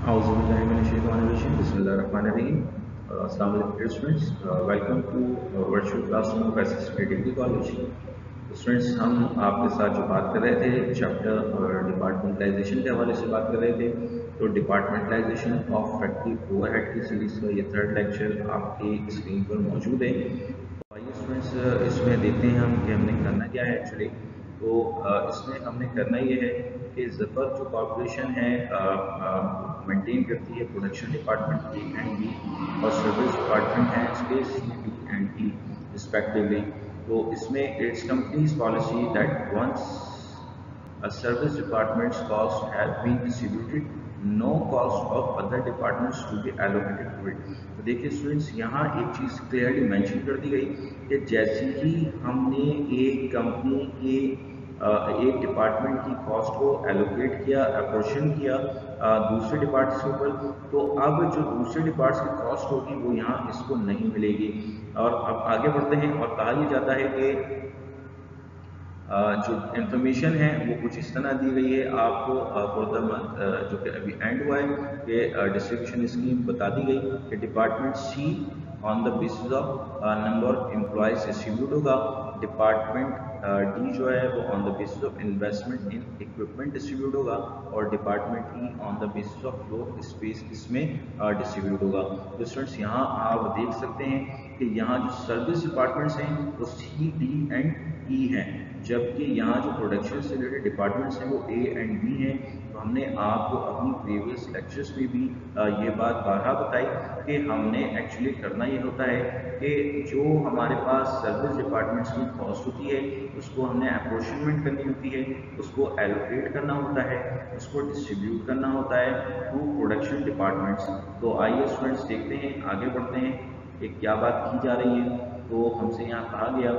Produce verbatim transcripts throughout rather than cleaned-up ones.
Bismillahirrahmanirrahim. Uh, Assalamu alaikum dear students. Uh, welcome to uh, virtual classroom of S S P degree college. तो students हम आपके साथ जो बात कर रहे थे चैप्टर और डिपार्टमेंटलाइजेशन के हवाले से बात कर रहे थे. तो डिपार्टमेंटलाइजेशन ऑफ फैक्ट्री ओवरहेड की सीरीज का ये थर्ड लेक्चर आपकी स्क्रीन पर मौजूद है. तो आइए स्टूडेंट्स इसमें देखते हैं हम कि हमने करना क्या है एक्चुअली. तो इसमें हमने करना ये है कि ज़फ़र जो कॉर्पोरेशन है मेंटेन करती है production department A and B और सर्विस डिपार्टमेंट है space C D and E respectively. तो इसमें it's company's policy that once a service department's cost has been distributed, no cost of other departments to be allocated to it. तो देखिए students यहाँ एक चीज़ clearly mention कर दी गई कि जैसे ही हमने एक कंपनी के एक डिपार्टमेंट की कॉस्ट को एलोकेट किया, अपोर्शन किया दूसरे डिपार्ट्स के ऊपर, तो अब जो दूसरे डिपार्ट्स की कॉस्ट होगी वो यहाँ इसको नहीं मिलेगी. और अब आगे बढ़ते हैं और कहा यह जाता है कि Uh, जो इंफॉर्मेशन है वो कुछ इस तरह दी गई है आपको फॉर द मंथ जो कि अभी एंड हुआ है कि डिस्ट्रीब्यूशन स्कीम बता दी गई कि department C on the basis of number of employees distribute होगा, डिपार्टमेंट डी uh, जो है वो on the basis of investment in equipment distribute होगा और department E on the basis of floor space इसमें डिस्ट्रीब्यूट uh, होगा. तो students यहाँ आप देख सकते हैं कि यहाँ जो सर्विस डिपार्टमेंट्स हैं वो सी डी एंड ई हैं, जबकि यहाँ जो प्रोडक्शन से रिलेटेड डिपार्टमेंट्स हैं वो ए एंड बी हैं. तो हमने आपको अपनी प्रीवियस लेक्चर्स में भी ये बात बारहा बताई कि हमने एक्चुअली करना ये होता है कि जो हमारे पास सर्विस डिपार्टमेंट्स की कॉस्ट होती है उसको हमने अप्रोर्शनमेंट करनी होती है, उसको एलोकेट करना होता है, उसको डिस्ट्रीब्यूट करना होता है टू प्रोडक्शन डिपार्टमेंट्स. तो आइए स्टूडेंट्स देखते हैं, आगे बढ़ते हैं कि क्या बात की जा रही है. तो हमसे यहाँ कहा गया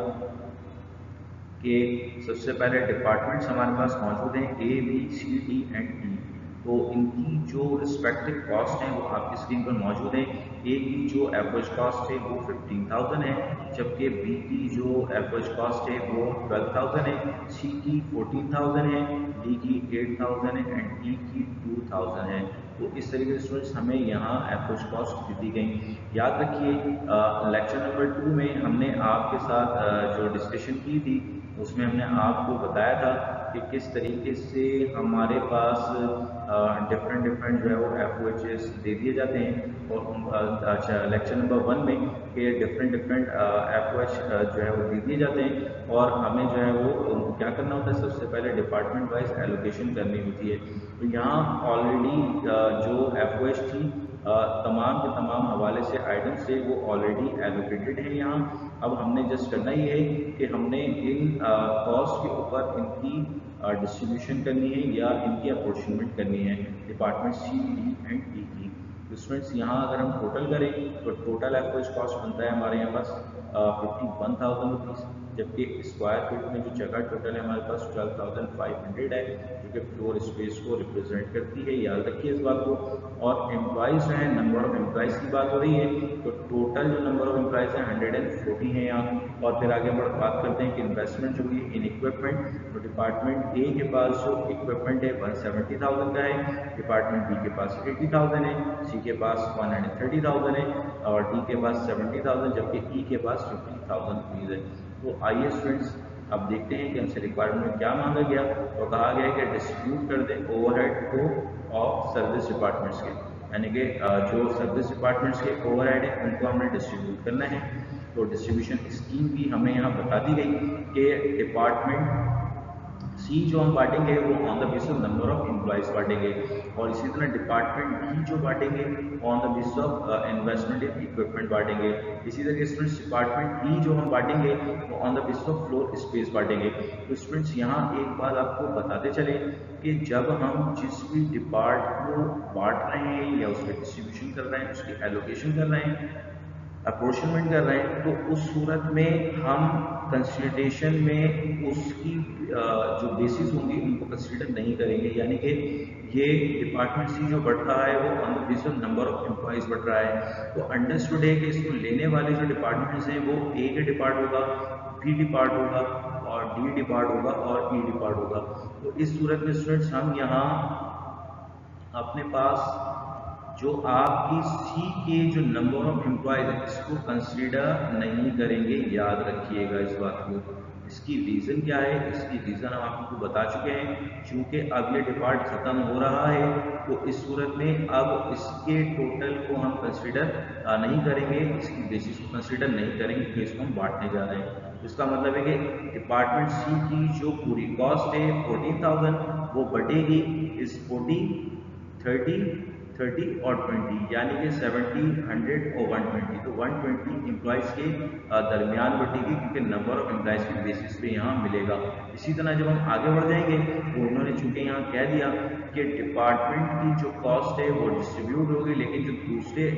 कि सबसे पहले डिपार्टमेंट्स हमारे पास मौजूद हैं A B C D and E. तो इनकी जो रिस्पेक्टिव कॉस्ट है वो आपकी स्क्रीन पर मौजूद है. ए की जो एवरेज कॉस्ट है वो फिफ्टीन थाउजेंड है, जबकि बी की जो एवरेज कॉस्ट है वो ट्वेल्व थाउजेंड है, सी की फोर्टीन थाउजेंड है, डी की एट थाउजेंड है एंड ई की टू थाउजेंड है. तो इस तरीके से स्टूडेंट्स हमें यहाँ एवरेज कॉस्ट दी गई. याद रखिए लेक्चर नंबर टू में हमने आपके साथ आ, जो डिस्कशन की थी उसमें हमने आपको बताया था कि किस तरीके से हमारे पास डिफरेंट डिफरेंट जो है वो एफ ओ एच एस दे दिए जाते हैं. और अच्छा लेक्चर नंबर वन में कि different different F O H जो है वो दे दिए जाते हैं और हमें जो है वो क्या करना होता है, सबसे पहले डिपार्टमेंट वाइज एलोकेशन करनी होती है. तो यहाँ ऑलरेडी जो एफ ओ एच थी तमाम के तमाम हवाले से आइटम्स थे वो ऑलरेडी एलोकेटेड हैं यहाँ. अब हमने जस्ट करना ये है कि हमने इन कॉस्ट के ऊपर इनकी डिस्ट्रीब्यूशन uh, करनी है या इनकी अपोर्शनमेंट करनी है department C D and E की. तो स्टूडेंट्स यहाँ अगर हम टोटल करें तो टोटल एवरेज कॉस्ट बनता है हमारे यहाँ पास फिफ्टी वन थाउजेंड रुपीज़, जबकि स्क्वायर फीट में जो जगह टोटल है हमारे पास ट्वेल्व थाउजेंड फाइव हंड्रेड है जो कि फ्लोर स्पेस को रिप्रेजेंट करती है. याद रखिए इस बात को. और एम्प्लॉयज़ जो है नंबर ऑफ एम्प्लॉयज़ की बात हो रही है तो टोटल जो नंबर ऑफ एम्प्लॉयज़ हैं हंड्रेड एंड फोर्टी हैं यहाँ. और फिर आगे बढ़ बात करते हैं कि इन्वेस्टमेंट जो हुई इन इक्विपमेंट, तो डिपार्टमेंट ए के पास जो इक्विपमेंट है वन सेवेंटी थाउजेंड का है, डिपार्टमेंट बी के पास एटी थाउजेंड है, सी के पास वन हंड्रेड थर्टी थाउजेंड है और डी के पास सेवेंटी थाउजेंड जबकि ई के पास फिफ्टी थाउजेंड रुपीज़ है. तो आइए स्टूडेंट्स अब देखते हैं कि हमसे रिक्वायरमेंट में क्या मांगा गया. तो कहा गया है कि डिस्ट्रीब्यूट कर दें ओवरहेड को ऑफ सर्विस डिपार्टमेंट्स के, यानी कि जो सर्विस डिपार्टमेंट्स के ओवरहेड है उनको हमने डिस्ट्रीब्यूट करना है. तो डिस्ट्रीब्यूशन स्कीम भी हमें यहाँ बता दी गई कि डिपार्टमेंट सी जो हम बांटेंगे वो on the basis of number of employees बांटेंगे और इसी तरह डिपार्टमेंट डी जो बांटेंगे on the basis of investment in equipment बांटेंगे. इसी तरह स्टूडेंट्स डिपार्टमेंट ई जो हम बांटेंगे वो on the basis of floor space बांटेंगे. तो स्टूडेंट्स यहाँ एक बात आपको बताते चले कि जब हम जिस भी डिपार्ट को बांट रहे हैं या उसके डिस्ट्रीब्यूशन कर रहे हैं, उसकी एलोकेशन कर रहे हैं, अप्रोर्शनमेंट कर रहे हैं, तो उस सूरत में हम कंसिडरेशन में उसकी जो बेसिस होंगी उनको कंसीडर नहीं करेंगे. यानी कि ये डिपार्टमेंट सी जो बढ़ रहा है वो on the basis of number of employees बढ़ रहा है. तो अंडरस्टूड है कि इसको लेने वाले जो डिपार्टमेंट्स हैं वो ए के डिपार्ट होगा, बी डिपार्ट होगा और डी डिपार्ट होगा और ई डिपार्ट होगा. तो इस सूरत में स्टूडेंट्स हम यहाँ अपने पास जो आपकी सी के जो नंबर ऑफ एम्प्लॉयज है इसको कंसीडर नहीं करेंगे, याद रखिएगा इस बात को। इसकी रीज़न क्या है? इसकी रीज़न हम आपको बता चुके हैं। चूंकि अब ये डिपार्ट ख़त्म हो रहा है तो इस सूरत में अब इसके टोटल को हम कंसीडर नहीं करेंगे, इसकी बेसिस को कंसीडर नहीं करेंगे क्योंकि इसको हम बांटने जा रहे हैं। इसका मतलब है कि डिपार्टमेंट सी की जो पूरी कॉस्ट है फोर्टीन थाउजेंड वो बटेगी इस फोर्टी, थर्टी, थर्टी और ट्वेंटी, यानी कि सेवेंटी, हंड्रेड और वन ट्वेंटी। तो वन ट्वेंटी एम्प्लॉयज़ के दरमियान बटेगी क्योंकि नंबर ऑफ एम्प्लॉयज़ की बेसिस पे यहाँ मिलेगा। इसी तरह जब हम आगे बढ़ जाएंगे तो उन्होंने चूंकि यहाँ कह दिया कि डिपार्टमेंट की जो कॉस्ट है वो डिस्ट्रीब्यूट होगी, लेकिन जो दूसरे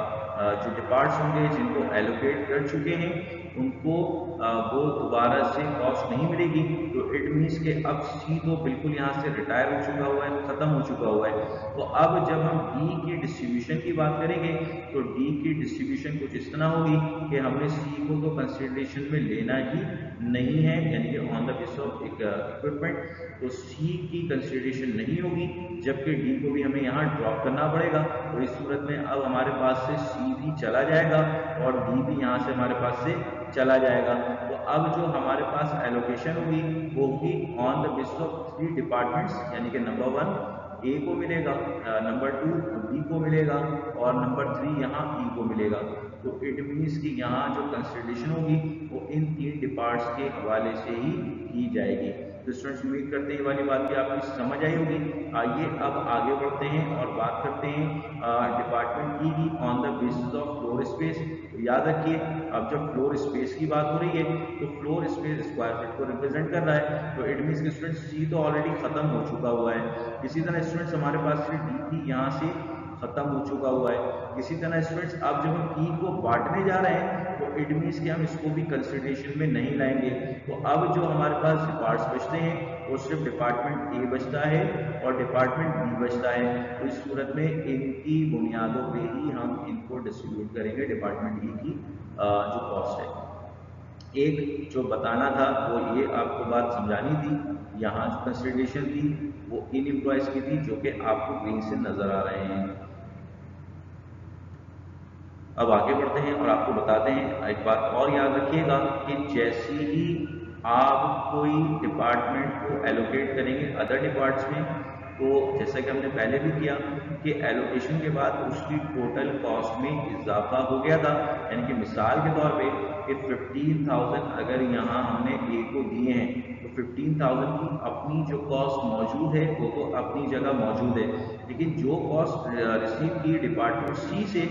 जो डिपार्ट्स होंगे जिनको एलोकेट कर चुके हैं उनको वो दोबारा से कॉस्ट नहीं मिलेगी। तो इट मीन्स के अब सी तो बिल्कुल यहाँ से रिटायर हो चुका हुआ है, ख़त्म हो चुका हुआ है। तो अब जब हम डी की डिस्ट्रीब्यूशन की बात करेंगे तो डी की डिस्ट्रीब्यूशन कुछ इस तरह होगी कि हमने सी को तो कंसिडरेशन में लेना ही नहीं है, यानी कि on the basis of equipment तो सी की कंसिडरेशन नहीं होगी, जबकि डी को भी हमें यहाँ ड्रॉप करना पड़ेगा। तो इस सूरत में अब हमारे पास से सी भी चला जाएगा और डी भी यहाँ से हमारे पास से चला जाएगा। तो अब जो हमारे पास एलोकेशन होगी वो होगी on the basis of three departments, यानी कि नंबर वन ए को मिलेगा, नंबर टू बी को मिलेगा और नंबर थ्री यहाँ ई को मिलेगा। तो इट मीन्स कि यहाँ जो कंसिडरेशन होगी वो इन तीन डिपार्ट्स के हवाले से ही की जाएगी। तो स्टूडेंट्स उम्मीद करते हैं ये वाली बात भी आपकी समझ आई होगी। आइए अब आगे बढ़ते हैं और बात करते हैं डिपार्टमेंट ई की on the basis of floor space. तो याद रखिए अब जब फ्लोर स्पेस की बात हो रही है तो फ्लोर स्पेस स्क्वायर फीट को रिप्रेजेंट कर रहा है। तो इट मीन्स कि स्टूडेंट्स सी तो ऑलरेडी खत्म हो चुका हुआ है। इसी तरह स्टूडेंट्स हमारे पास से डी भी यहाँ से खत्म हो चुका हुआ है। इसी तरह स्टूडेंट्स अब जब हम ई को बांटने जा रहे हैं तो इट मीन्स कि हम इसको भी कंसिडरेशन में नहीं लाएंगे। तो अब जो हमारे पास डिपार्ट्स बचते हैं वो सिर्फ डिपार्टमेंट ए बचता है और डिपार्टमेंट बी बचता है। तो इस सूरत में इनकी बुनियादों पे ही हम इनको डिस्ट्रीब्यूट करेंगे डिपार्टमेंट ई की जो कॉस्ट है। एक जो बताना था वो ये आपको बात समझानी थी, यहाँ जो कंसिडरेशन थी वो इन एम्प्लॉयज की थी जो कि आपको ग्रीन से नजर आ रहे हैं। अब आगे बढ़ते हैं और आपको बताते हैं एक बात और याद रखिएगा कि जैसे ही आप कोई डिपार्टमेंट को एलोकेट करेंगे अदर डिपार्ट्स में, तो जैसा कि हमने पहले भी किया कि एलोकेशन के बाद उसकी टोटल कॉस्ट में इजाफा हो गया था। यानी कि मिसाल के तौर पे कि फिफ्टीन थाउजेंड अगर यहाँ हमने ए को दिए हैं तो फिफ्टीन थाउजेंड की अपनी जो कॉस्ट मौजूद है वो तो अपनी जगह मौजूद है, लेकिन जो कॉस्ट रिसीव की डिपार्टमेंट सी से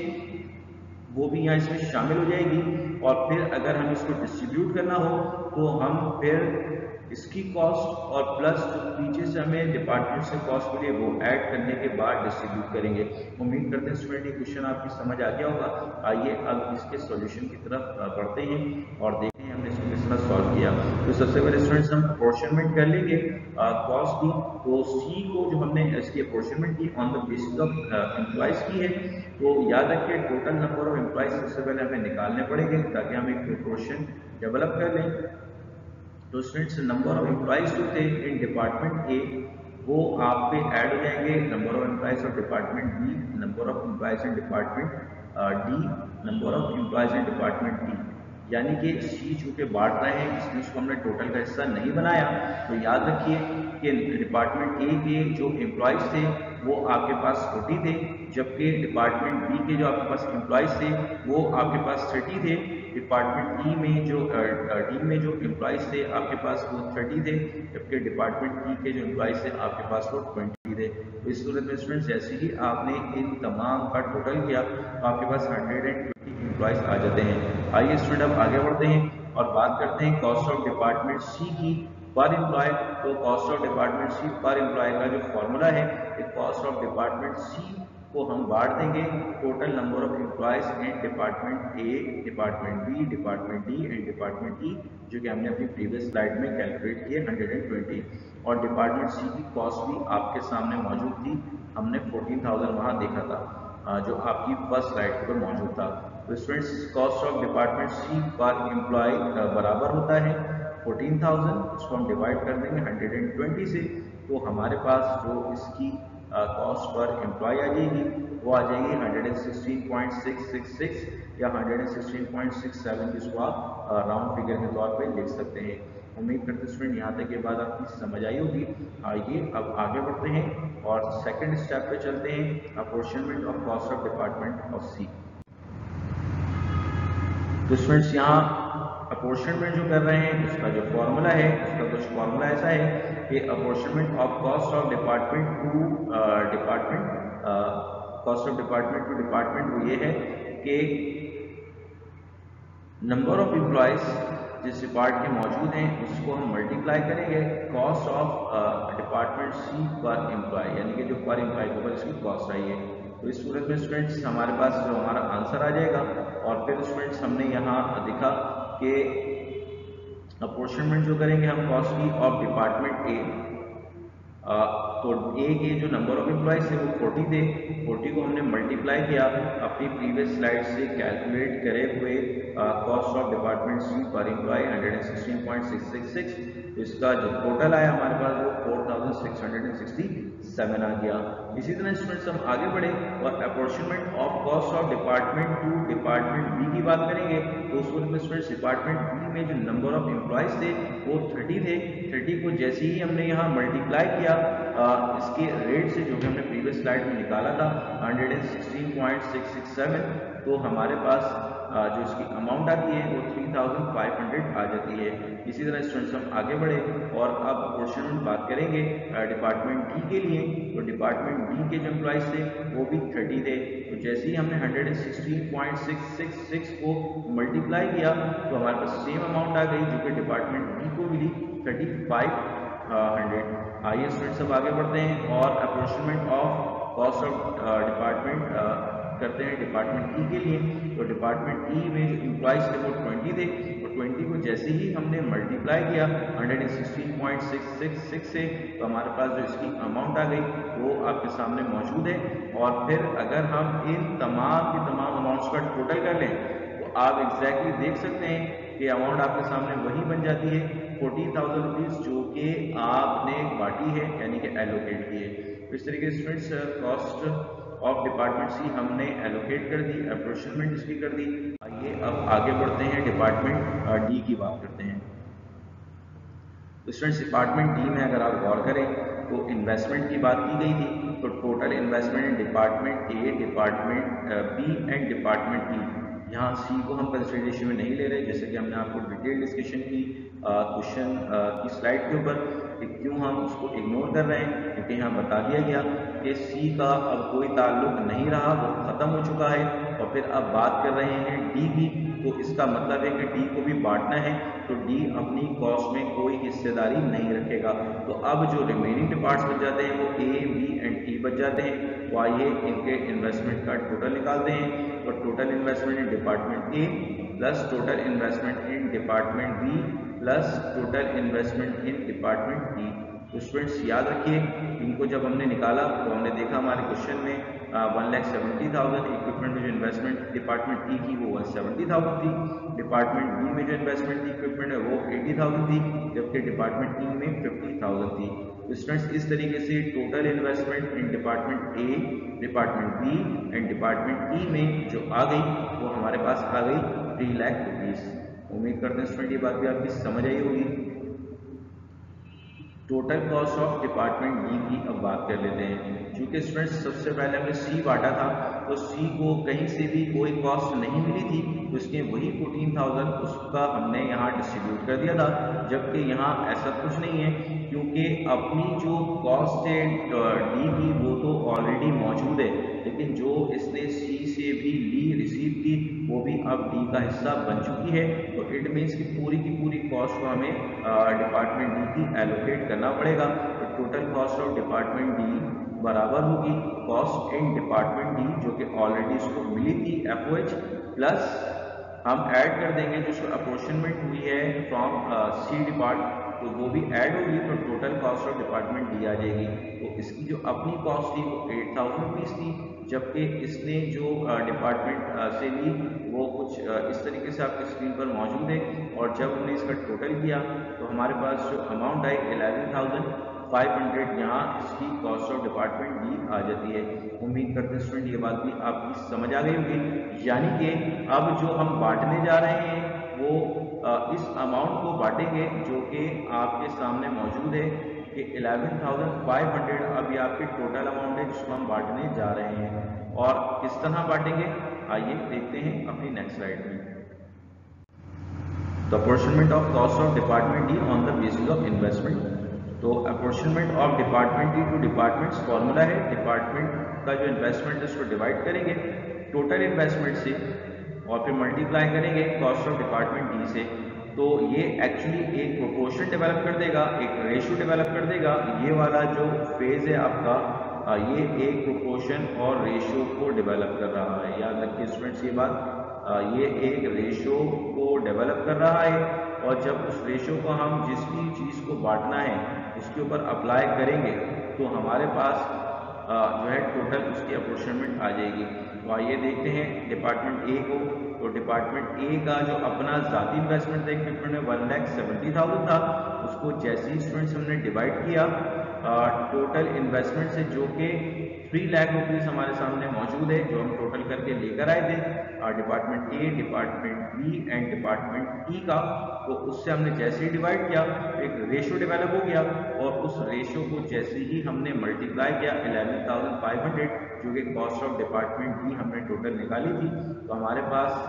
वो भी यहाँ इसमें शामिल हो जाएगी। और फिर अगर हम इसको डिस्ट्रीब्यूट करना हो तो हम फिर इसकी कॉस्ट और प्लस जो पीछे से हमें डिपार्टमेंट से कॉस्ट मिले वो ऐड करने के बाद डिस्ट्रीब्यूट करेंगे। उम्मीद करते हैं स्टूडेंट ये क्वेश्चन आपकी समझ आ गया होगा। आइए अब इसके सॉल्यूशन की तरफ बढ़ते हैं और देखते हैं हमने इसको किस तरह सॉल्व किया। तो सबसे पहले स्टूडेंट्स हम अप्रोक्सीमेट कर लेंगे कॉस्ट की। तो सी को जो हमने इसकी अप्रोक्सीमेट की on the basis of employees की है, तो याद रखिए टोटल नंबर ऑफ एम्प्लॉयज सबसे पहले हमें निकालने पड़ेंगे ताकि हम एक प्रोपोर्शन डेवलप कर लें। तो स्टूडेंट्स नंबर ऑफ एम्प्लॉयज जो थे इन डिपार्टमेंट ए वो आप पे ऐड हो जाएंगे number of employees of department B, number of employees in department D, number of employees in department D. यानी कि सी चूंकि बांट रहे हैं इसमें उसको हमने टोटल का हिस्सा नहीं बनाया। तो याद रखिए कि डिपार्टमेंट ए के जो एम्प्लॉयज थे वो आपके पास फोर्टी थे, जबकि डिपार्टमेंट बी के जो आपके पास एम्प्लॉयज थे वो आपके पास थर्टी थे। डिपार्टमेंट ई में जो डी में जो एम्प्लॉयज थे आपके पास वो थर्टी थे, जबकि डिपार्टमेंट ई के जो एम्प्लॉयज थे आपके पास वो ट्वेंटी थे। तो इस सूरत में स्टूडेंट्स जैसे ही आपने इन तमाम का टोटल किया तो आपके पास हंड्रेड एंड ट्वेंटी एम्प्लॉयज आ जाते हैं। आइए स्टूडेंट अब आगे बढ़ते हैं और बात करते हैं कॉस्ट ऑफ डिपार्टमेंट सी की पर एम्प्लॉय। तो कॉस्ट ऑफ डिपार्टमेंट सी पर एम्प्लॉय का जो फॉर्मूला है कॉस्ट ऑफ डिपार्टमेंट सी को हम बांट देंगे total number of employees in department A, department B, department D and department E, जो कि हमने अपनी प्रीवियस स्लाइड में कैलकुलेट किए हंड्रेड एंड ट्वेंटी। और डिपार्टमेंट सी की कॉस्ट भी आपके सामने मौजूद थी, हमने फोर्टीन थाउजेंड वहाँ देखा था जो आपकी फर्स्ट स्लाइड पर मौजूद था। तो students cost of department C पर एम्प्लॉय बराबर होता है फोर्टीन थाउजेंड, इसको हम डिवाइड कर देंगे हंड्रेड एंड ट्वेंटी से। तो हमारे पास जो इसकी कॉस्ट पर एम्प्लॉय आ जाएगी, वो आ जाएगी one sixteen point six six six या one sixteen point six seven, जिसको आप राउंड फिगर के तौर पे लिख सकते हैं। उम्मीद करते हैं स्टूडेंट यहाँ तक के बाद आपकी समझ आई होगी। आइए अब आगे बढ़ते हैं और सेकंड स्टेप पे चलते हैं, apportionment of cost of department of C. तो स्टूडेंट्स यहाँ अपॉर्चनमेंट जो कर रहे हैं उसका जो फॉर्मूला है, उसका कुछ फॉर्मूला ऐसा है कि apportionment of cost of department to department, cost of department to department वो ये है कि नंबर ऑफ एम्प्लॉयज जिस डिपार्ट के मौजूद हैं उसको हम मल्टीप्लाई करेंगे कॉस्ट ऑफ डिपार्टमेंट सी पर एम्प्लॉय, यानी कि जो पर एम्प्लॉय के ऊपर इसकी कॉस्ट आई है। तो इस सूरत में स्टूडेंट्स हमारे पास जो हमारा आंसर आ जाएगा, और फिर स्टूडेंट्स हमने यहाँ दिखा कि अपॉर्चनमेंट जो करेंगे हम कॉस्ट की ऑफ डिपार्टमेंट ए, तो ए के जो नंबर ऑफ एम्प्लॉयज थे वो फोर्टी थे, फोर्टी को हमने मल्टीप्लाई किया अपनी प्रीवियस स्लाइड से कैलकुलेट करे हुए कॉस्ट ऑफ डिपार्टमेंट सी पर employ one sixteen point six six six, तो इसका जो टोटल आया हमारे पास वो four thousand six hundred sixty seven आ गया। इसी तरह स्टूडेंट्स हम आगे बढ़े और apportionment of cost of department to department B की बात करेंगे। तो उस वक्त में स्टूडेंट्स डिपार्टमेंट बी में जो नंबर ऑफ एम्प्लॉयज थे वो थर्टी थे, थर्टी को जैसे ही हमने यहाँ मल्टीप्लाई किया आ, इसके रेट से जो कि हमने प्रीवियस स्लाइड में निकाला था one sixteen point six six seven, तो हमारे पास आ, जो इसकी अमाउंट आती है वो थ्री थाउजेंड फाइव हंड्रेड आ जाती है। इसी तरह स्टूडेंट्स हम आगे बढ़े और अब अपॉर्चनमेंट बात करेंगे डिपार्टमेंट डी के लिए। तो डिपार्टमेंट डी के जो एम्प्लॉयज थे वो भी थर्टी थे, तो जैसे ही हमने one sixteen point six six six को मल्टीप्लाई किया तो हमारे पास सेम अमाउंट आ गई जो कि डिपार्टमेंट डी को मिली थर्टी फाइव हंड्रेड। आइए स्टूडेंट्स अब आगे बढ़ते हैं और apportionment of cost of department करते हैं डिपार्टमेंट ई के लिए। तो डिपार्टमेंट ई में जो एम्प्लॉयज थे वो ट्वेंटी थे, और ट्वेंटी को जैसे ही हमने मल्टीप्लाई किया one sixteen point six six six से, तो हमारे पास जो इसकी अमाउंट आ गई वो आपके सामने मौजूद है। और फिर अगर हम इन तमाम की तमाम अमाउंट्स का टोटल कर लें तो आप एग्जैक्टली देख सकते हैं कि अमाउंट आपके सामने वही बन जाती है फोर्टी थाउजेंड रुपीज़ जो कि आपने बांटी है, यानी कि एलोकेट की है। तो इस तरीके से students cost of department C हमने एलोकेट कर दी, अपॉर्चनमेंट इसकी कर दी। आइए अब आगे बढ़ते हैं डिपार्टमेंट डी की बात करते हैं। तो स्टूडेंट्स डिपार्टमेंट डी में अगर आप गौर करें तो इन्वेस्टमेंट की बात की गई थी, तो total investment in department A, department B and department D. यहाँ सी को हम कंसिडरेशन में नहीं ले रहे, जैसे कि हमने आपको डिटेल डिस्कशन की क्वेश्चन की स्लाइड के ऊपर कि क्यों हम उसको इग्नोर कर रहे हैं, क्योंकि यहाँ बता दिया गया कि सी का अब कोई ताल्लुक नहीं रहा, वो ख़त्म हो चुका है। और फिर अब बात कर रहे हैं डी की, तो इसका मतलब है कि डी को भी बांटना है, तो डी अपनी कॉस्ट में कोई हिस्सेदारी नहीं रखेगा। तो अब जो रिमेनिंग डिपार्ट्स बच जाते हैं वो ए, बी एंड टी बच जाते हैं। तो आइए इनके इन्वेस्टमेंट का टोटल निकालते हैं। तो total investment in department A plus total investment in department B plus total investment in department D. तो स्टूडेंट्स याद रखिए इनको जब हमने निकाला तो हमने देखा हमारे क्वेश्चन में one lakh seventy thousand equipment में जो इन्वेस्टमेंट डिपार्टमेंट ई की वो वन सेवेंटी थाउजेंड थी, डिपार्टमेंट बी में जो इन्वेस्टमेंट थी इक्विपमेंट है वो एटी थाउजेंड थी, जबकि डिपार्टमेंट ई में फिफ्टी थाउजेंड थी। तो स्टूडेंट्स इस तरीके से total investment in department A, department B and department E में जो आ गई वो हमारे पास आ गई थ्री लाख रुपीज़। उम्मीद करते हैं स्टूडेंट ये बात भी आपकी समझ आई होगी। Total cost of department D की अब बात कर लेते हैं। क्योंकि स्टूडेंट्स सबसे पहले हमने सी बांटा था, तो सी को कहीं से भी कोई कॉस्ट नहीं मिली थी, तो इसके वही फोर्टीन थाउजेंड उसका हमने यहाँ डिस्ट्रीब्यूट कर दिया था, जबकि यहाँ ऐसा कुछ नहीं है, क्योंकि अपनी जो कॉस्ट है डी की वो तो ऑलरेडी मौजूद है, लेकिन जो इसने सी से भी ली रिसीव की वो भी अब डी का हिस्सा बन चुकी है। तो इट मीन्स कि पूरी की पूरी कॉस्ट को हमें डिपार्टमेंट डी की एलोकेट करना पड़ेगा। तो total cost of department D बराबर होगी कॉस्ट इन डिपार्टमेंट डी जो कि ऑलरेडी इसको मिली थी एफ ओ एच, प्लस हम ऐड कर देंगे जो अपॉर्चनमेंट हुई है फ्रॉम सी डिपार्ट, तो वो भी ऐड होगी, तो total cost of department D आ जाएगी। तो इसकी जो अपनी कॉस्ट थी वो एट थाउजेंड रुपीज़ थी, जबकि इसने जो डिपार्टमेंट से ली वो कुछ इस तरीके से आपकी स्क्रीन पर मौजूद है। और जब हमने इसका टोटल किया तो हमारे पास जो अमाउंट आई इलेवन थाउजेंड फाइव हंड्रेड यहाँ इसकी कॉस्ट ऑफ डिपार्टमेंट डी आ जाती है। उम्मीद करते हैं स्टूडेंट ये बात भी आपकी समझ आ गई होगी। यानी कि अब जो हम बांटने जा रहे हैं वो इस अमाउंट को बांटेंगे जो कि आपके सामने मौजूद है कि इलेवन थाउजेंड फाइव हंड्रेड अभी आपके टोटल अमाउंट है जिसको हम बांटने जा रहे हैं। और किस तरह बांटेंगे आइए देखते हैं अपनी नेक्स्ट स्लाइड में। तो apportionment of cost of department D on the basis of investment. तो apportionment of department D to departments formula है, डिपार्टमेंट का जो इन्वेस्टमेंट है उसको डिवाइड करेंगे टोटल इन्वेस्टमेंट से और फिर मल्टीप्लाई करेंगे कॉस्ट ऑफ डिपार्टमेंट डी से। तो ये एक्चुअली एक प्रोपोर्शन डेवलप कर देगा, एक रेशियो डेवलप कर देगा। ये वाला जो फेज है आपका ये एक प्रोपोर्शन और रेशियो को डेवलप कर रहा है। याद रखिए स्टूडेंट्स ये बात, ये एक रेशियो को डेवलप कर रहा है और जब उस रेशियो को हम जिस भी चीज़ को बांटना है उसके ऊपर अप्लाई करेंगे तो हमारे पास जो है टोटल उसकी अपॉर्चनमेंट आ जाएगी। तो आइए देखते हैं डिपार्टमेंट ए को। तो डिपार्टमेंट ए का जो अपना ज़ाती इन्वेस्टमेंट था इक्विपमेंट में वन लैख सेवेंटी थाउजेंड था, उसको जैसे ही स्टूडेंट्स हमने डिवाइड किया टोटल इन्वेस्टमेंट से जो कि थ्री लाख रुपीज़ हमारे सामने मौजूद है जो हम टोटल करके लेकर आए थे department A, department B and department E का। तो उससे हमने जैसे ही डिवाइड किया एक रेशियो डेवलप हो गया और उस रेशियो को जैसे ही हमने मल्टीप्लाई किया इलेवन थाउजेंड फाइव हंड्रेड जो कि कॉस्ट ऑफ डिपार्टमेंट बी हमने टोटल निकाली थी, तो हमारे पास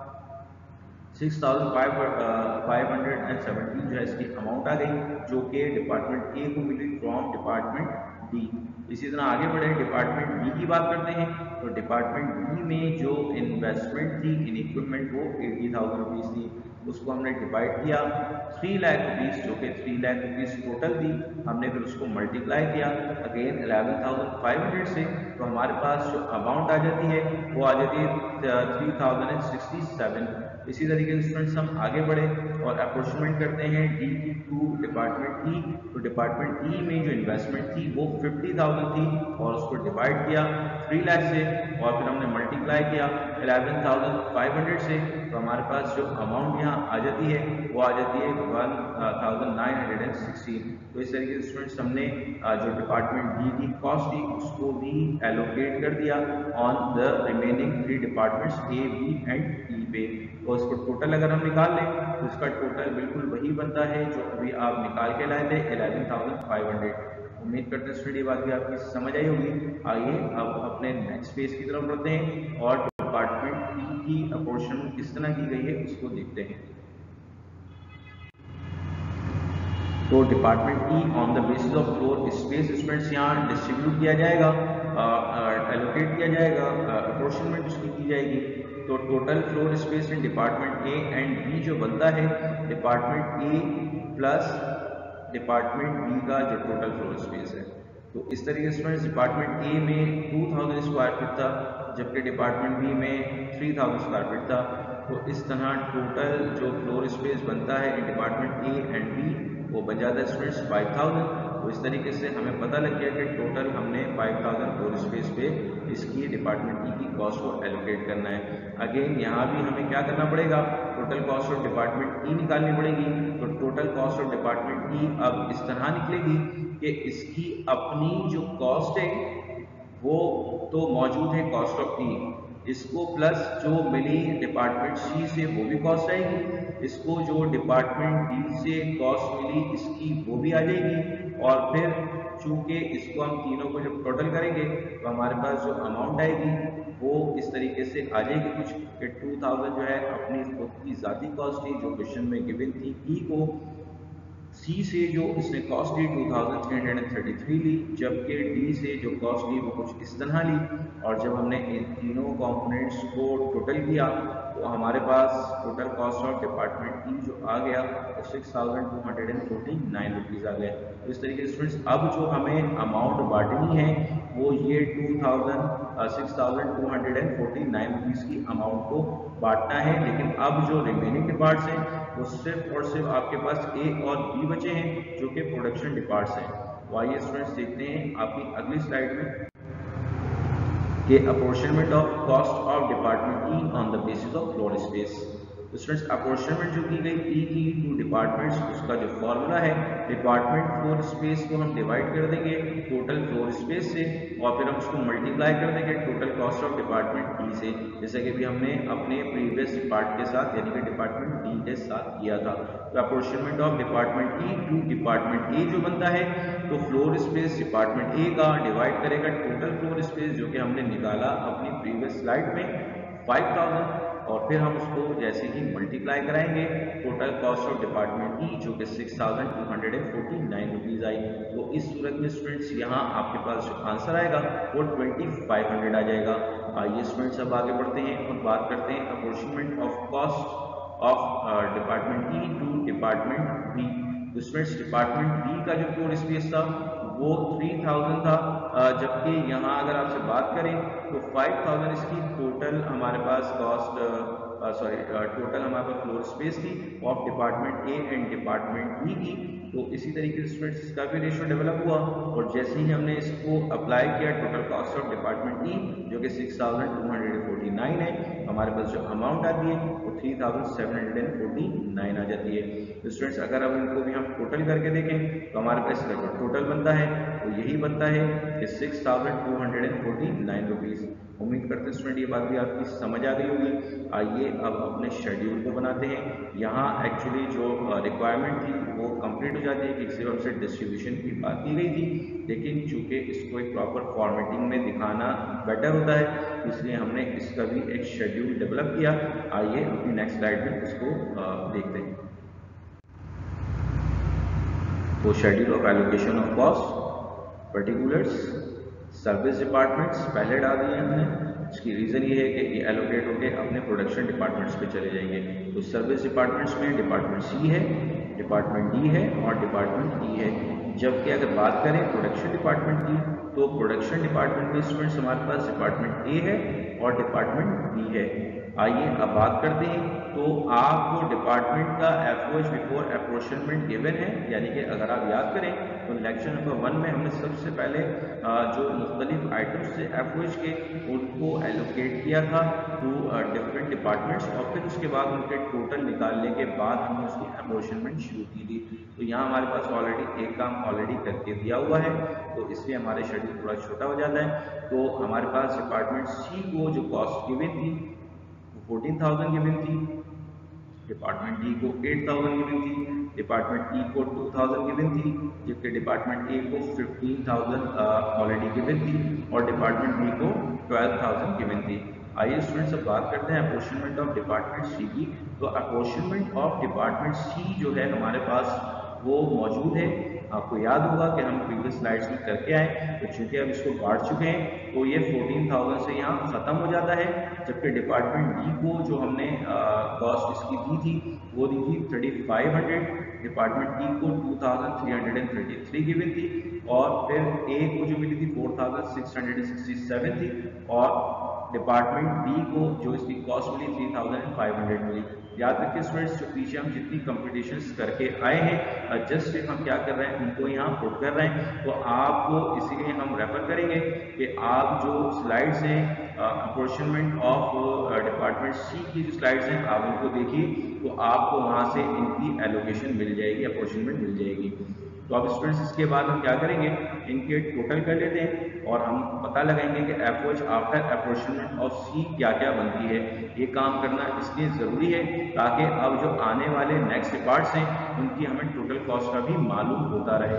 six thousand five hundred and seventeen जो है इसकी अमाउंट आ गई जो कि डिपार्टमेंट ए को मिली फ्रॉम डिपार्टमेंट डी। इसी तरह आगे बढ़े डिपार्टमेंट बी की बात करते हैं। तो डिपार्टमेंट बी में जो इन्वेस्टमेंट थी इन इक्विपमेंट वो एटी थाउजेंड रुपीज़ थी, उसको हमने डिवाइड किया थ्री लाख रुपीज़ जो कि थ्री लाख रुपीज़ टोटल थी, हमने फिर उसको मल्टीप्लाई किया again eleven thousand five hundred से। तो हमारे पास जो अमाउंट आ जाती है वो आ जाती है three thousand and sixty seven. इसी तरीके से स्टूडेंट्स हम आगे बढ़े और अपॉर्चनमेंट करते हैं डी की टू डिपार्टमेंट ई। तो डिपार्टमेंट ई में जो इन्वेस्टमेंट थी वो फिफ्टी थाउजेंड थी और उसको डिवाइड किया थ्री लाख से और फिर हमने मल्टीप्लाई किया इलेवन थाउजेंड फाइव हंड्रेड से। तो हमारे पास जो अमाउंट यहाँ आ जाती है वो आ जाती है one thousand nine hundred and sixteen. तो इस तरीके से स्टूडेंट्स हमने जो डिपार्टमेंट डी की कॉस्ट थी उसको भी एलोकेट कर दिया on the remaining three departments A, B and E पे। और इसको टोटल अगर हम निकाल लें तो इसका टोटल बिल्कुल वही बनता है जो अभी आप निकाल के लाए थे इलेवन थाउजेंड फाइव हंड्रेड। उम्मीद करते हैं स्टूडेंट ये बात भी आपकी समझ आई होगी। आइए अब अपने नेक्स्ट पेज की तरफ बढ़ते हैं और डिपार्टमेंट ई की अपॉर्चन किस तरह की गई है उसको देखते हैं। तो department E on the basis of floor space students यहाँ डिस्ट्रीब्यूट किया जाएगा, एलोकेट किया जाएगा, अपॉर्चनमेंट उसकी की जाएगी। तो total floor space in department A and B जो बनता है department A plus department B का जो टोटल फ्लोर स्पेस है। तो इस तरीके से डिपार्टमेंट ए में टू थाउजेंड स्क्वायर फीट था जबकि डिपार्टमेंट बी में थ्री थाउजेंड स्क्वायर फीट था। तो इस तरह टोटल जो फ्लोर स्पेस बनता है in department A and B वो बन जाता है स्टूडेंट्स फाइव थाउजेंड। तो इस तरीके से हमें पता लग गया कि टोटल हमने फाइव थाउजेंड फ्लोर स्पेस पे इसकी डिपार्टमेंट ई की कॉस्ट को एलोकेट करना है। अगेन यहाँ भी हमें क्या करना पड़ेगा, total cost of department E निकालनी पड़ेगी। तो total cost of department E अब इस तरह निकलेगी कि इसकी अपनी जो कॉस्ट है वो तो मौजूद है कॉस्ट ऑफ ई, इसको प्लस जो मिली डिपार्टमेंट सी से वो भी कॉस्ट आएगी, इसको जो डिपार्टमेंट डी से कॉस्ट मिली इसकी वो भी आ जाएगी। और फिर चूंकि इसको हम तीनों को जब टोटल करेंगे तो हमारे पास जो अमाउंट आएगी वो इस तरीके से आ जाएगी कुछ कि टू थाउजेंड जो है अपनी खुद की ज़ाती कॉस्ट थी जो क्वेश्चन में गिवन थी ई को, सी से जो इसने कॉस्ट ली two thousand three hundred thirty three ली, जबकि डी से जो कॉस्ट ली वो कुछ इस तरह ली। और जब हमने इन तीनों कंपोनेंट्स को टोटल किया तो हमारे पास total cost of department E जो आ गया तो six thousand two hundred and forty nine rupees आ गया। तो इस तरीके से स्टूडेंट्स अब जो हमें अमाउंट बांटनी है वो ये two thousand six thousand two hundred and forty nine rupees की अमाउंट को बांटना है। लेकिन अब जो रिमेनिंग डिपार्ट्स हैं वो सिर्फ और सिर्फ आपके पास ए और बी बचे हैं जो कि प्रोडक्शन डिपार्ट्स हैं। तो आइए स्टूडेंट्स देखते हैं आपकी अगली स्लाइड में कि apportionment of cost of department E on the basis of floor space. तो स्टूडेंट्स अपॉर्चनमेंट जो की गई ई की टू डिपार्टमेंट्स, उसका जो फॉर्मूला है डिपार्टमेंट फ्लोर स्पेस को हम डिवाइड कर देंगे टोटल फ्लोर स्पेस से और फिर हम उसको मल्टीप्लाई कर देंगे total cost of department E से, जैसे कि भी हमने अपने प्रीवियस पार्ट के साथ यानी कि डिपार्टमेंट डी के साथ किया था। तो apportionment of department E to department A जो बनता है तो फ्लोर स्पेस डिपार्टमेंट ए का डिवाइड करेगा टोटल फ्लोर स्पेस जो कि हमने निकाला अपनी प्रीवियस स्लाइड में फाइव थाउजेंड, और फिर हम उसको जैसे ही मल्टीप्लाई कराएंगे total cost of department E जो कि six thousand two hundred forty nine rupees आई। तो इस सूरत में स्टूडेंट्स यहाँ आपके पास जो आंसर आएगा वो ट्वेंटी फाइव हंड्रेड आ जाएगा। आइए स्टूडेंट्स अब आगे बढ़ते हैं और बात करते हैं apportionment of cost of department E to department B. तो स्टूडेंट्स डिपार्टमेंट बी का जो फ्लोर स्पेस था वो थ्री थाउजेंड था, जबकि यहाँ अगर आपसे बात करें तो फाइव थाउजेंड इसकी टोटल हमारे पास कॉस्ट सॉरी टोटल हमारे पास फ्लोर स्पेस थी of department A and department B की। तो इसी तरीके से स्टूडेंट्स इसका भी रेशियो डेवलप हुआ और जैसे ही हमने इसको अप्लाई किया total cost of department E जो कि six thousand two hundred forty nine है, हमारे पास जो अमाउंट आती है वो three thousand seven hundred forty nine आ जाती है। तो स्टूडेंट्स अगर अब इनको भी हम टोटल करके देखें तो हमारे पास इसका जो टोटल बनता है तो यही बनता है कि six thousand two hundred forty nine rupees. उम्मीद करते हैं स्टूडेंट ये बात भी आपकी समझ आ गई होगी। आइए अब अपने शेड्यूल को बनाते हैं। यहाँ एक्चुअली जो रिक्वायरमेंट थी वो कंप्लीट हो जाती है कि किसी वेबसाइट डिस्ट्रीब्यूशन की बात की गई थी, लेकिन चूंकि इसको एक प्रॉपर फॉर्मेटिंग में दिखाना बेटर होता है इसलिए हमने इसका भी एक शेड्यूल डेवलप किया। आइए अपनी नेक्स्ट स्लाइड में इसको देखते हैं। तो schedule of allocation of cost particulars service departments पहले डाल दिए हमने। इसकी रीज़न ये है कि ये एलोकेट होकर अपने प्रोडक्शन डिपार्टमेंट्स पे चले जाएंगे। तो सर्विस डिपार्टमेंट्स में डिपार्टमेंट सी है, डिपार्टमेंट डी है और डिपार्टमेंट ई है। जबकि अगर बात करें प्रोडक्शन डिपार्टमेंट की तो प्रोडक्शन डिपार्टमेंट में स्टूडेंट्स हमारे पास डिपार्टमेंट ए है और डिपार्टमेंट बी है। आइए अब बात करते हैं। तो आपको डिपार्टमेंट का एफओएच बिफोर अपॉर्चनमेंट गिवन है, यानी कि अगर आप याद करें तो लेक्चर नंबर वन में हमने सबसे पहले जो मुख्तलिफ आइटम्स थे एफओएच के उनको एलोकेट किया था टू डिफरेंट डिपार्टमेंट्स और फिर उसके बाद उनके टोटल निकालने के बाद हमने उसकी अपॉर्चनमेंट शुरू की थी। तो यहाँ हमारे पास ऑलरेडी एक काम ऑलरेडी करके दिया हुआ है तो इसलिए हमारे शेड्यूल थोड़ा छोटा हो जाता है। तो हमारे पास डिपार्टमेंट सी को जो कॉस्ट गिवन थी फोर्टीन थाउजेंड गिवन थी, डिपार्टमेंट डी को एट थाउजेंड गिवन थी, डिपार्टमेंट ई को टू थाउजेंड गिवन थी, जबकि डिपार्टमेंट ए को फिफ्टीन थाउजेंड ऑलरेडी गिवन थी और डिपार्टमेंट बी को ट्वेल्व थाउजेंड गिवन थी। आइए स्टूडेंट्स अब बात करते हैं अपॉर्चनमेंट ऑफ डिपार्टमेंट सी की। तो अपॉर्चनमेंट ऑफ डिपार्टमेंट सी जो है हमारे पास वो मौजूद है। आपको याद होगा कि हम प्रीवियस स्लाइड्स में करके आए, तो चूंकि अब इसको बांट चुके हैं तो ये फोर्टीन थाउजेंड से यहाँ ख़त्म हो जाता है, जबकि डिपार्टमेंट डी को जो हमने कॉस्ट इसकी दी थी वो दी थी thirty five hundred, department E को two thousand three hundred thirty three given थी और फिर ए को जो मिली थी four thousand six hundred sixty seven थी और डिपार्टमेंट बी को जो इसकी कॉस्ट मिली थ्री थाउजेंड फाइव हंड्रेड मिली। याद रखिए स्टूडेंट्स जो पीछे हम जितनी कंपटीशंस करके आए हैं जस्ट सिर्फ हम क्या कर रहे हैं उनको यहाँ पुट कर रहे हैं। तो आपको इसीलिए हम रेफर करेंगे कि आप जो स्लाइड्स हैं अपॉर्चनमेंट ऑफ डिपार्टमेंट सी की जो स्लाइड्स हैं आप उनको देखिए तो आपको वहाँ से इनकी एलोकेशन मिल जाएगी, अपॉर्चनमेंट मिल जाएगी। तो अब स्टूडेंट्स इसके बाद हम क्या करेंगे इनके टोटल कर लेते हैं और हम पता लगाएंगे कि FOH after apportionment of C क्या क्या बनती है। ये काम करना इसलिए ज़रूरी है ताकि अब जो आने वाले नेक्स्ट पार्ट्स हैं उनकी हमें टोटल कॉस्ट का भी मालूम होता रहे।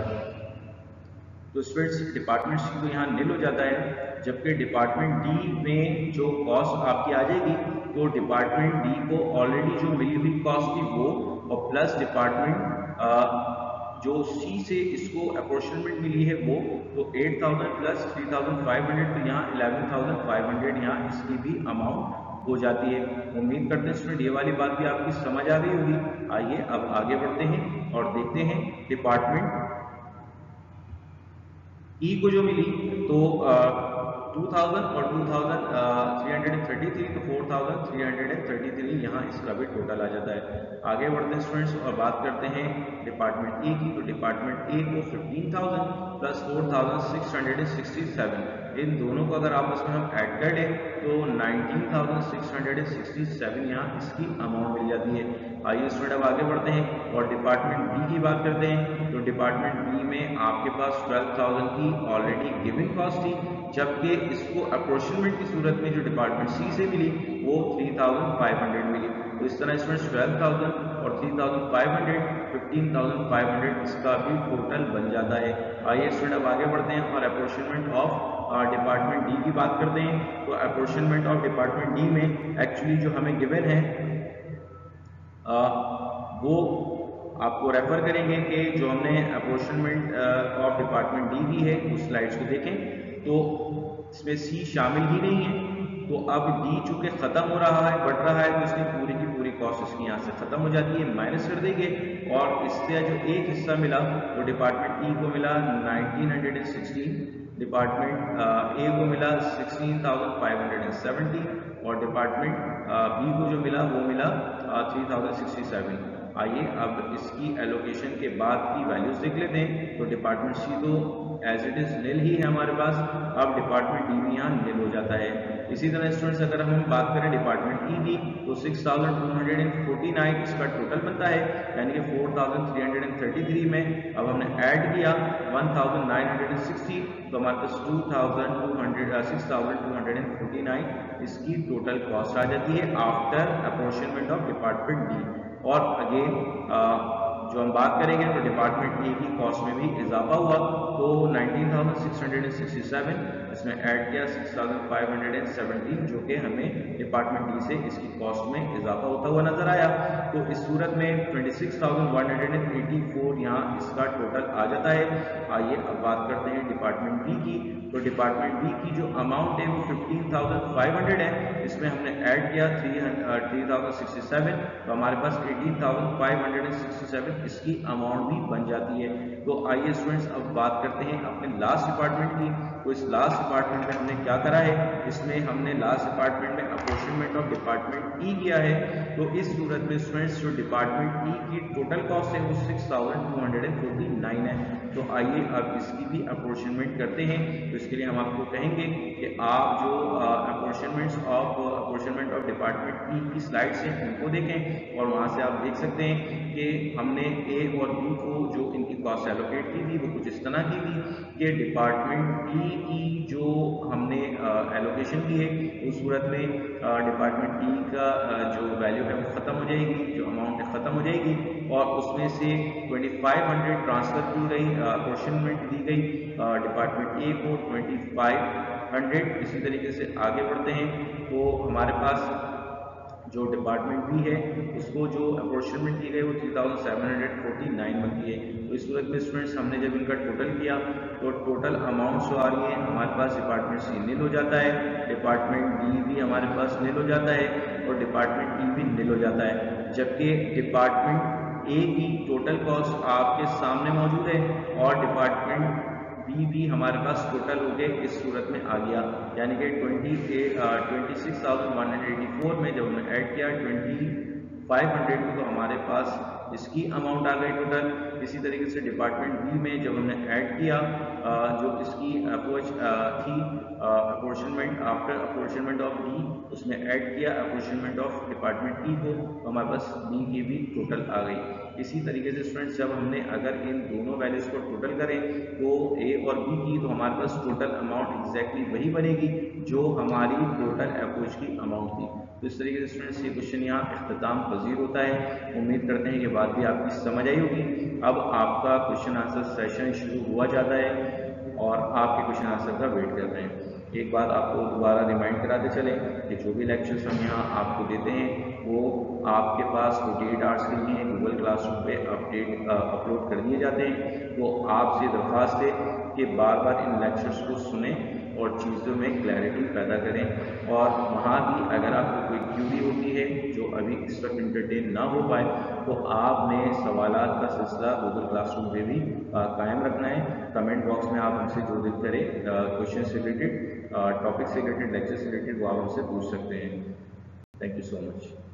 तो स्टूडेंट्स डिपार्टमेंट सी तो यहाँ नील हो जाता है, जबकि डिपार्टमेंट डी में जो कॉस्ट आपकी आ जाएगी तो डिपार्टमेंट डी को ऑलरेडी जो मिली हुई कॉस्ट थी वो और प्लस डिपार्टमेंट जो सी से इसको अपॉर्चनमेंट मिली है वो तो eight thousand plus three thousand five hundred तो यहाँ इलेवन थाउजेंड फाइव हंड्रेड यहाँ इसकी भी अमाउंट हो जाती है। उम्मीद करते हैं स्टूडेंट ये वाली बात भी आपकी समझ आ गई होगी। आइए अब आगे बढ़ते हैं और देखते हैं डिपार्टमेंट ई को जो मिली तो टू थाउजेंड और two thousand three hundred thirty three तो four thousand three hundred thirty three यहाँ इसका भी टोटल आ जाता है। आगे बढ़ते हैं स्टूडेंट्स और बात करते हैं डिपार्टमेंट ए की। तो डिपार्टमेंट ए को fifteen thousand plus four thousand six hundred sixty seven इन दोनों को अगर आपस में हम ऐड कर लें तो nineteen thousand six hundred sixty seven यहाँ इसकी अमाउंट मिल जाती है। आइए स्टूडेंट अब आगे बढ़ते हैं और डिपार्टमेंट बी की बात करते हैं। तो डिपार्टमेंट बी में आपके पास ट्वेल्व थाउजेंड की ऑलरेडी गिवन कॉस्ट थी, जबकि इसको अप्रोचिमेंट की सूरत में जो डिपार्टमेंट सी से मिली वो थ्री थाउजेंड फाइव हंड्रेड मिली। तो इस तरह स्टूडेंट्स ट्वेल्व थाउजेंड और three thousand five hundred fifteen thousand five hundred इसका भी टोटल बन जाता है। आइए स्टूडेंट अब आगे बढ़ते हैं और अप्रोचिमेंट ऑफ डिपार्टमेंट डी की बात करते हैं। तो अप्रोचिमेंट ऑफ डिपार्टमेंट डी में एक्चुअली जो हमें गिवन है आ, वो आपको रेफर करेंगे कि जो हमने अप्रोचिमेंट ऑफ डिपार्टमेंट डी की है उस स्लाइड्स को देखें तो इसमें सी शामिल ही नहीं है। तो अब डी चूंकि खत्म हो रहा है, बढ़ रहा है, तो इसकी पूरी की पूरी कॉस्ट इसकी यहाँ से खत्म हो जाती है, माइनस कर देंगे और इससे जो एक हिस्सा मिला वो डिपार्टमेंट ई को मिला नाइनटीन सिक्सटीन, डिपार्टमेंट ए को मिला sixteen thousand five hundred seventy और डिपार्टमेंट बी को जो मिला वो मिला थ्री थाउजेंड सिक्सटी सेवन। आइए अब इसकी एलोकेशन के बाद की वैल्यूज देख लेते हैं। तो डिपार्टमेंट सी तो एज इट इज निल ही है हमारे पास, अब डिपार्टमेंट डी भी यहाँ निल हो जाता है। इसी तरह स्टूडेंट्स अगर हम बात करें डिपार्टमेंट ई की तो six thousand two hundred forty nine इसका टोटल बनता है, यानी कि four thousand three hundred thirty three में अब हमने ऐड किया one thousand nine hundred sixty, तो हमारे पास two thousand two hundred six thousand two hundred forty nine इसकी टोटल कॉस्ट आ जाती है after apportionment of department D. और अगेन जो हम बात करेंगे तो डिपार्टमेंट ए की कॉस्ट में भी इजाफा हुआ, तो nineteen thousand six hundred sixty seven इसमें ऐड किया six thousand five hundred seventeen, जो कि हमें डिपार्टमेंट डी से इसकी कॉस्ट में इजाफा होता हुआ नजर आया। तो इस सूरत में twenty six thousand one hundred eighty four यहाँ इसका टोटल आ जाता है। आइए अब बात करते हैं डिपार्टमेंट बी की। तो डिपार्टमेंट बी की जो अमाउंट है वो फिफ्टीन थाउजेंड फाइव हंड्रेड है, इसमें हमने ऐड किया थ्री थाउजेंड सिक्सटी सेवन, तो हमारे पास eighteen thousand five hundred sixty seven इसकी अमाउंट भी बन जाती है। तो आइए स्टूडेंट्स अब बात करते हैं अपने लास्ट डिपार्टमेंट की। तो इस लास्ट डिपार्टमेंट में हमने क्या करा है, इसमें हमने लास्ट डिपार्टमेंट में अप्रोचिमेंट ऑफ डिपार्टमेंट ई किया है। तो इस सूरत में स्टूडेंट्स जो डिपार्टमेंट ई की टोटल कॉस्ट है वो six thousand two hundred forty nine है। तो आइए अब इसकी भी अप्रोचिमेंट करते हैं। तो इसके लिए हम आपको कहेंगे कि आप जो apportionments of apportionment of department E की स्लाइड्स हैं उनको देखें और वहाँ से आप देख सकते हैं कि हमने ए और बी को जो इनकी कॉस्ट एलोकेट की थी वो कुछ इस तरह की थी कि डिपार्टमेंट ई की जो हमने एलोकेशन की है उस सूरत में डिपार्टमेंट ई का जो वैल्यू है वो ख़त्म हो जाएगी, जो अमाउंट है ख़त्म हो जाएगी और उसमें से ट्वेंटी फाइव हंड्रेड ट्रांसफ़र की गई, अप्रोचिमेंट दी गई डिपार्टमेंट ए को ट्वेंटी फाइव हंड्रेड। इसी तरीके से आगे बढ़ते हैं तो हमारे पास जो डिपार्टमेंट बी है उसको जो अप्रोचिमेंट की गई वो three thousand seven hundred forty nine बनती है। तो इस सूरत में स्टूडेंट्स हमने जब इनका टोटल किया तो टोटल अमाउंट जो आ रही है हमारे पास डिपार्टमेंट सी निल हो जाता है, डिपार्टमेंट डी भी हमारे पास निल हो जाता है और डिपार्टमेंट ई भी निल हो जाता है, जबकि डिपार्टमेंट ए की टोटल कॉस्ट आपके सामने मौजूद है और डिपार्टमेंट बी भी हमारे पास टोटल हो गए इस सूरत में आ गया, यानी कि twenty twenty six thousand one hundred eighty four में जब हमने ऐड किया ट्वेंटी फाइव हंड्रेड तो हमारे पास इसकी अमाउंट आ गई टोटल। इसी तरीके से डिपार्टमेंट बी में जब हमने ऐड किया जो इसकी अप्रोच थी apportionment after apportionment of D, उसमें ऐड किया अप्रोचिमेंट ऑफ डिपार्टमेंट ई को, तो हमारे पास बी की भी टोटल आ गई। इसी तरीके से स्टूडेंट्स जब हमने अगर इन दोनों वैल्यूज को टोटल करें तो ए और बी की, तो हमारे पास टोटल अमाउंट एग्जैक्टली वही बनेगी जो हमारी टोटल अप्रोच की अमाउंट थी। तो इस तरीके से स्टूडेंट्स ये क्वेश्चन यहाँ इख्तिताम पजीर होता है। उम्मीद करते हैं कि बात भी आपकी समझ आई होगी। अब आपका क्वेश्चन आंसर सेशन शुरू हुआ जाता है और आपके क्वेश्चन आंसर का वेट कर रहे हैं। एक बात आपको दोबारा रिमाइंड कराते चलें कि जो भी लेक्चर्स हम यहाँ आपको देते हैं वो आपके पास फोर्टी एट आवर्स के लिए गूगल क्लासरूम पे अपडेट अपलोड कर दिए जाते हैं। तो आपसे दरख्वास्त है कि बार बार इन लेक्चर्स को सुने और चीज़ों में क्लैरिटी पैदा करें और वहाँ भी अगर आपको कोई क्यूरी होती है जो अभी इस वक्त इंटरटेन ना हो पाए तो आपने सवालात का सिलसिला गूगल क्लासरूम पे भी कायम रखना है। कमेंट बॉक्स में आप हमसे जो दिल करें क्वेश्चन से रिलेटेड, टॉपिक से रिलेटेड, लेक्चर से रिलेटेड वो आप हमसे पूछ सकते हैं। Thank you so much.